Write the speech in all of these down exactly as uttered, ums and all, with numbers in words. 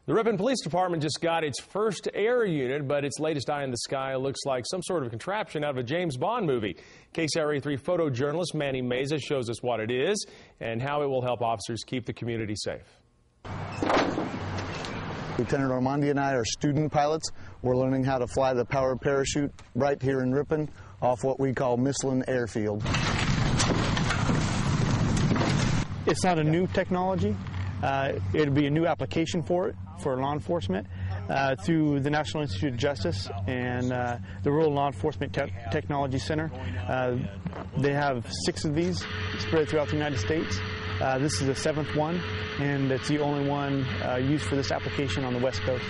The Ripon Police Department just got its first air unit, but its latest eye in the sky looks like some sort of contraption out of a James Bond movie. K C R A three photojournalist Manny Meza shows us what it is and how it will help officers keep the community safe. Lieutenant Armandi and I are student pilots. We're learning how to fly the power parachute right here in Ripon off what we call Mislin Airfield. It's not a new technology. Uh, it'll be a new application for it, for law enforcement, uh, through the National Institute of Justice and uh, the Rural Law Enforcement Te Technology Center. Uh, they have six of these spread throughout the United States. Uh, this is the seventh one, and it's the only one uh, used for this application on the West Coast.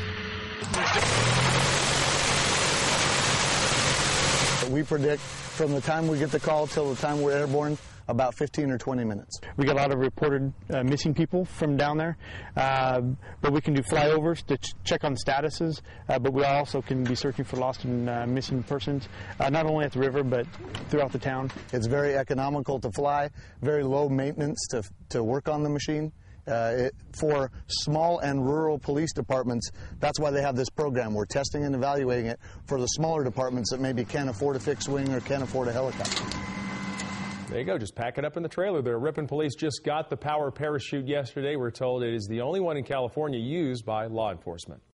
We predict from the time we get the call till the time we're airborne, about fifteen or twenty minutes. We get a lot of reported uh, missing people from down there, uh, but we can do flyovers to ch check on statuses, uh, but we also can be searching for lost and uh, missing persons, uh, not only at the river, but throughout the town. It's very economical to fly, very low maintenance to, to work on the machine. Uh, it, for small and rural police departments, that's why they have this program. We're testing and evaluating it for the smaller departments that maybe can't afford a fixed wing or can't afford a helicopter. There you go, just pack it up in the trailer there. Ripon Police just got the power parachute yesterday. We're told it is the only one in California used by law enforcement.